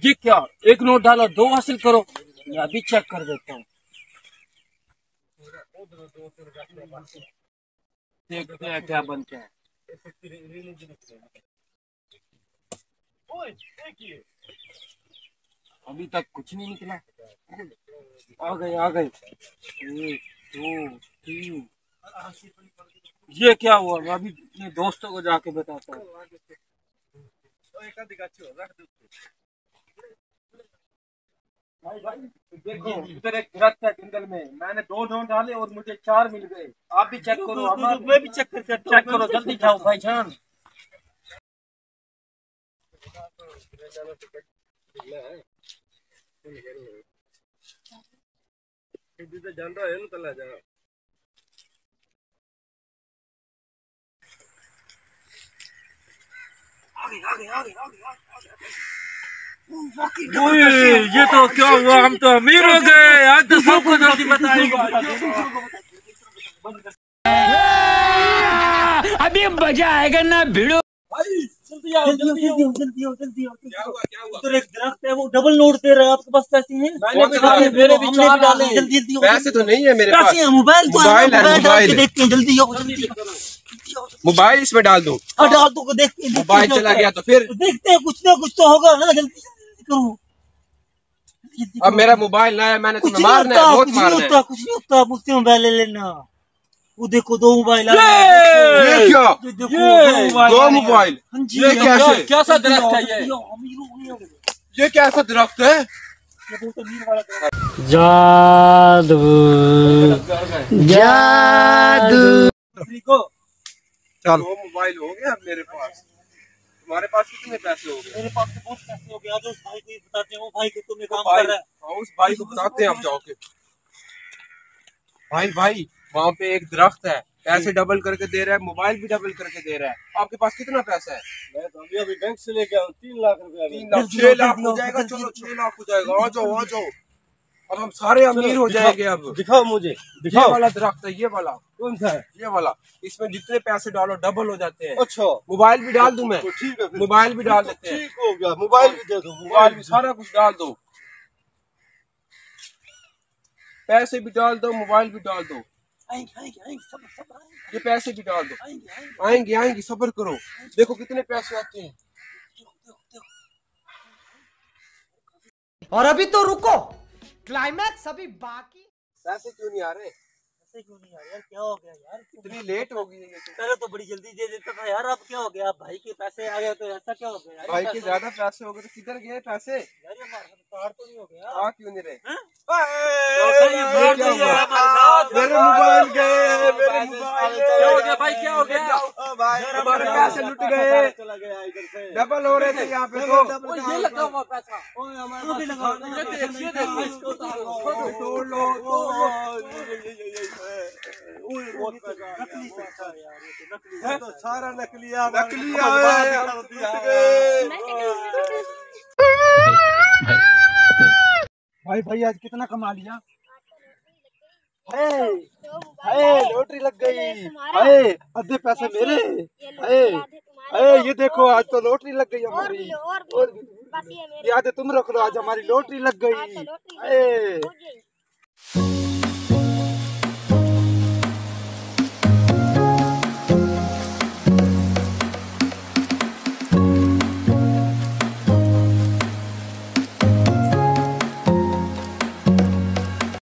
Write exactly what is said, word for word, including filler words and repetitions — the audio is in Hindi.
ये क्या, एक नोट डालो दो हासिल करो। मैं अभी चेक कर देता हूँ। देखते हैं क्या बनता है। अभी तक कुछ नहीं निकला। आ गए आ गए। एक दो तीन। ये क्या हुआ? मैं अभी अपने दोस्तों को जाके बताता हूँ। भाई भाई देखो, इधर एक दरख्त है जंगल में, मैंने दो ढूंढ डाले और मुझे चार मिल गए। आप भी चेक करो। अब मैं भी चेक करके चेक करो, जल्दी जाओ भाईजान। ओए, ये तो क्या हुआ? हम तो अमीर हो गए। आज तो सबको जल्दी बताएगा। अभी मजा आएगा ना भिड़ो। भाई जल्दी आओ, जल्दी आओ, जल्दी आओ, जल्दी आओ। क्या हुआ क्या हुआ? उधर एक दरख्त है, वो डबल नोट दे रहा है। आपके पास पैसे हैं? मैंने भी डाले, मेरे भी चार डाले। जल्दी जल्दी आओ। पैसे तो नहीं है मेरे पास। पैसे हैं, मोबाइल तो है, मोबाइल है, मोबाइल डाल के मोबाइल। देखते हैं। जल्दी आओ, जल्दी आओ। मोबाइल इसमें डाल दो। हाँ डाल दो, देखते हैं। मोबाइल चला गया तो फिर देखते हैं, कुछ ना कुछ तो होगा ना। जल्दी जल्दी करो। अब मेरा मोबाइल ना है, मैंने कुछ तुम्हें नहीं मारना है, होता, बहुत कुछ नहीं मारना है। होता, कुछ नहीं होता। मुझसे मोबाइल ले लेना। वो देखो दो मोबाइल आ ये! गए। ये क्या? ये देखो ये! दो मोबाइल दो आ गए। मोबाइल? हाँ जी, ये हाँ क्या जी। है? कैसा दरख्त है ये? जल्दी आओ, अमीर हो गए। ये कैसा दरख्त है? ये बहुत अमीर वाला दरख्त है। जादू जादू। चलो दो मोबाइल हो गए अब मेरे पास। तुम्हारे पास कितने पैसे हो गए? मेरे पास तो बहुत पैसे हो गए। आज उस भाई को ही बताते हैं, वो भाई के तुम्हें काम भाई, कर रहा है। हाँ, उस भाई को बताते हैं आप जाओगे। भाई भाई वहाँ पे एक दरख्त है, पैसे डबल करके दे रहा है, मोबाइल भी डबल करके दे रहा है। आपके पास कितना पैसा है? मैं तो अभी अभी बैंक से लेके आया हूँ, तीन लाख रुपया। तीन लाख छह लाख हो जाएगा। चलो छह लाख हो जाएगा। आ जाओ आ जाओ, अब हम सारे अमीर हो जाएंगे। अब दिखाओ मुझे, ये दिखाओ। वाला दरख्त है, ये वाला। कौन सा है? ये वाला, इसमें जितने पैसे डालो डबल हो जाते हैं। अच्छा मोबाइल भी डाल दूं मैं? तो ठीक है फिर। मोबाइल भी डाल देते हैं। ठीक हो गया, मोबाइल भी दे दो। मोबाइल भी सारा कुछ डाल दो, पैसे भी डाल दो, मोबाइल भी डाल दो। आएंगे आएंगे आएंगे, सब सब आएंगे ये पैसे भी डाल दो। आएंगे आएंगे। आएंगे आएंगे, सब्र करो। देखो कितने पैसे आते हैं। और अभी तो रुको, क्लाइमैक्स अभी बाकी। पैसे क्यों नहीं आ रहे? ऐसे क्यों नहीं आ रहा यार? क्या हो गया यार? इतनी लेट हो गई है ये तो। पहले तो बड़ी जल्दी दे देता था यार, अब क्या हो गया? भाई के पैसे आ गए तो ऐसा क्या हो गया यार? भाई के पैसे- ज्यादा पैसे हो गए तो किधर गए पैसे? यार ये हमारे साथ कार तो नहीं हो गया? आ क्यों नहीं रहे? हैं? ये ये क्या क्या हुआ? हुआ? मेरे मोबाइल गए, मेरे मोबाइल क्या हो गया भाई, क्या हो गया? हमारे पैसे लुट गए। चला गया इधर से। डबल हो रहे थे यहाँ पे तो। ओ, ये लगा हुआ पैसा। ओए हमारे पास लगा ये देख, ये देख, इसको उतारो। तोड़ लो, तोड़ लो। नकली पैसा है यार, ये तो नकली ये तो सारा नकली है। नकली आए, हम लुट गए। भाई भाई आज कितना कमा लिया? हाय हाय, लॉटरी लग गई। हाय आधे पैसे मेरे। हाय हाय, ये देखो आज तो लॉटरी लग गई हमारी। और भी याद है, तुम रख लो, आज हमारी लॉटरी लग गई। हाय